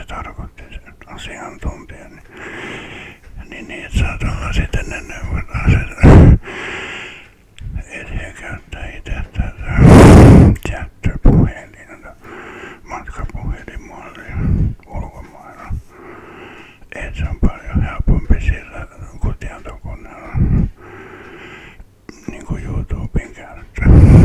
tarkoitti se asiantuntija, niin niitä saattaa sitten ne neuvotaan sitä. Et he käyttää itse tätä chat-puhelinta, matkapuhelinmallia ulkomailla. Et se on paljon helpompi sillä kuin tietokoneella, niin kuin YouTuben käyttö.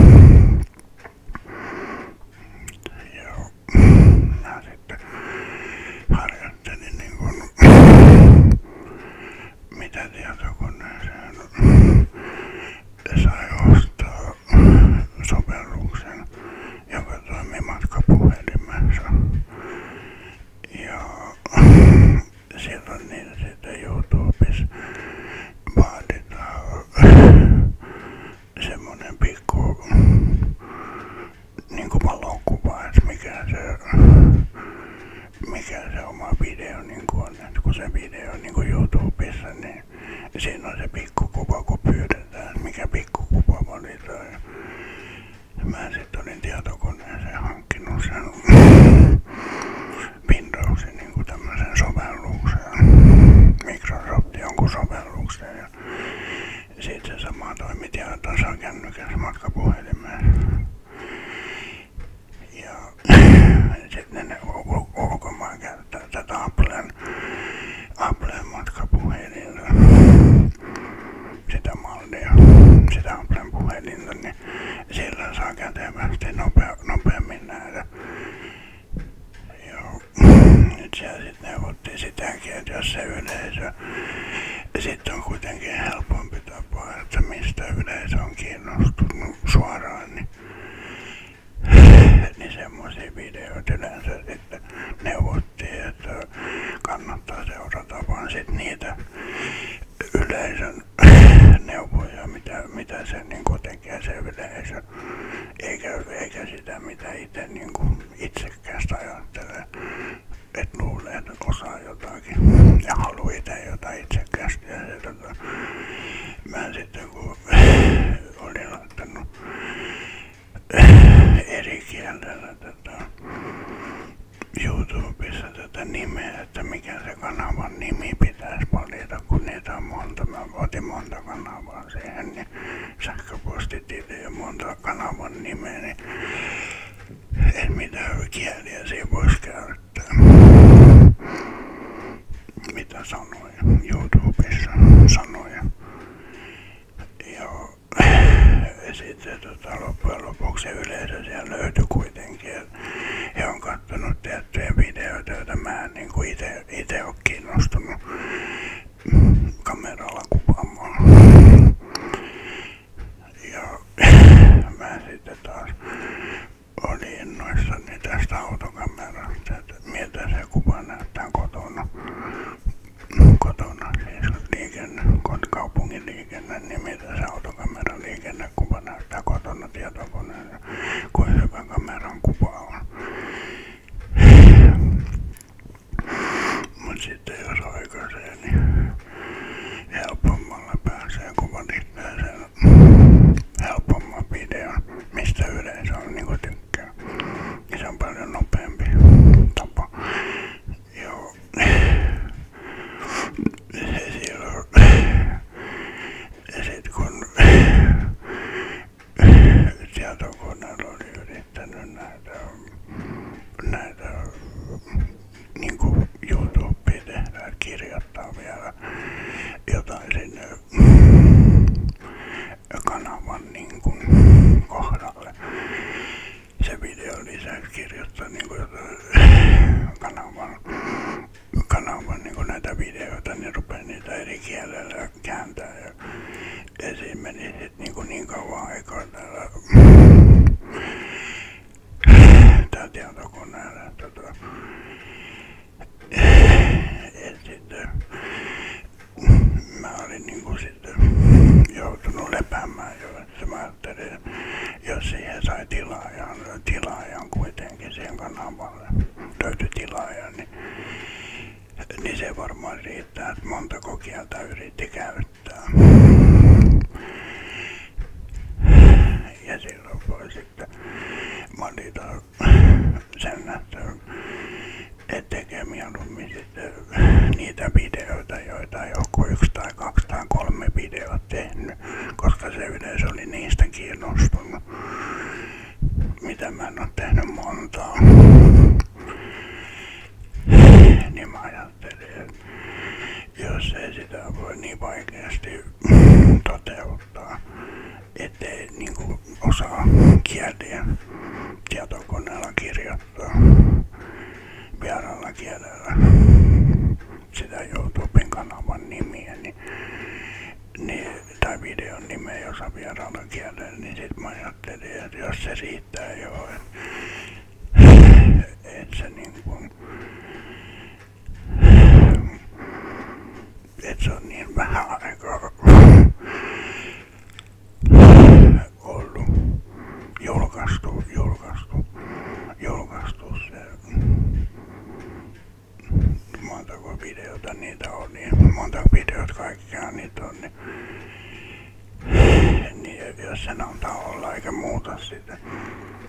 Joo, mä sitten harjoittelin niin kuin mitä tietokoneeseen sai ostaa sovelluksen, joka toimii matkapuhelimessa. Ja silloin niitä sitten YouTubessa vaaditaan semmonen pikku niinku valokuva, että mikä se oma video niinku on. Et kun se video on niinku YouTubessa, niin siinä on se pikkukuva, kun pyydetään, mikä pikkukuva valitaan. Ja mä sit olin tietokoneeseen hankkinut sen Windowsin niinku tämmösen sovelluksen, Microsoft jonkun sovelluksen. Ja sit se sama toimi tasakännykässä matkapuhelimessa. Ja sitten ne ulkomaan käyttää tätä Applen matkapuhelinta, sitä mallia, sitä Applen puhelinta, niin sillä saa kätevästi nopeammin nähdä. Joo, nyt siellä sitten neuvottiin sitäkin, että jos se yleisö, sitten on kuitenkin helpompi tapa, että mistä yleisö on kiinnostunut suoraan, niin semmoisia videoita yleensä sitten neuvottiin, että kannattaa seurata vaan sit niitä yleisön neuvoja, mitä se niinku tekee se yleisö, eikä sitä mitä itse niinku itsekkäästi ajattelee, että luulee, että osaa jotakin ja haluaa itse jotain itsekkäästi. Ja mä sitten kun olin laittanut eri kielellä tätä YouTubessa tätä nimeä, että mikä se kanavan nimi pitäisi valita, kun niitä on monta. Mä otin monta kanavaa siihen, niin sähköpostitili ja monta kanavan nimeä, niin en mitään kieliä siinä voisi käyttää. Mitä sanoja YouTubessa sanoja. Joo. Sitten loppujen lopuksi se yleisö siellä löytyi kuitenkin. He on kattonut tiettyjä videoita, joita mä en niinku ite ole kiinnostunut kameralla kuvaamaan. Ja mä sitten taas olin innoissani tästä autokamerasta, että miltä se kuva näyttää kotona. Kotona siis kaupungin liikenne, niin mitä se autokameran liikennekuva näyttää kotona tietokoneella, kuin hyvä kameran kuva on. Mut sitten jos oikaisee, niin helpommalla pääsee kuvatitteen sen helpomman videon, mistä yleisö on niinku tykkää. Ja se on paljon nopeampi tapa. Joo. Sit kun tietokoneella oli yrittänyt näitä niinku YouTubea tehdä, kirjoittaa vielä jotain sinne kanavan niinku kohdalle. Se video lisäksi kirjoittaa niinku jotain kanavan niinku näitä videoita, niin rupee niitä eri kielellä kääntää. Ja siinä meni sit niinku niin kauan aikaa täällä tietokoneella. Et sitten mä olin niinku sitten joutunut lepäämään jo, että mä ajattelin, jos siihen sai tilaajan kuitenkin siihen kanavalle, löytyi tilaaja, niin se varmaan riittää, että montako kieltä yritti käyttää. Ja silloin voi sitten valita sen, että tekemiä mieluummin sitten niitä videoita, joita joku 1 tai 2 tai 3 videoa tehnyt, koska se yleisö oli niistä kiinnostunut, mitä mä en ole tehnyt montaa. Niin mä ajattelin, että jos ei sitä voi niin vaikeasti toteuttaa, ettei niinku osaa kieliä tietokoneella kirjoittaa vieraalla kielellä sitä YouTuben kanavan nimiä, tai videon nimeä, jos on vieraalla kielellä, niin sit mä ajattelin, että jos se riittää jo, että se niinku, että se on niin vähän aikaa ollut julkaistu se, montako videota niitä on, niin monta videot kaikkiaan niitä on, niin jos sen antaa olla eikä muuta sitä,